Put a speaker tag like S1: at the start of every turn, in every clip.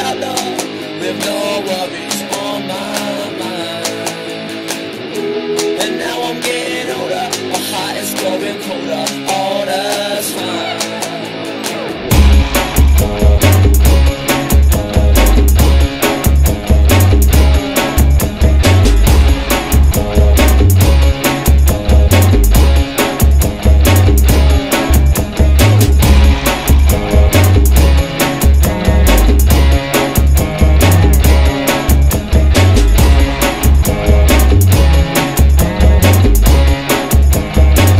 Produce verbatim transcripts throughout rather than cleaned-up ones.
S1: out there with no worries on my mind. And now I'm getting older, my heart is growing colder all the time.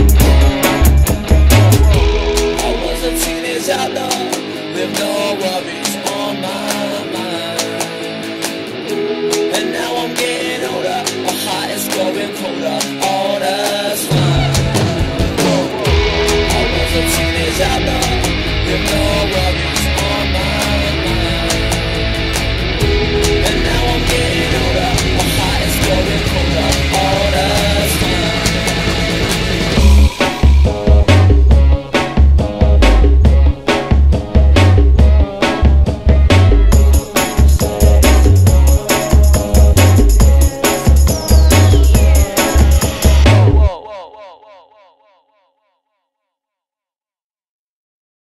S1: Out there with no worries.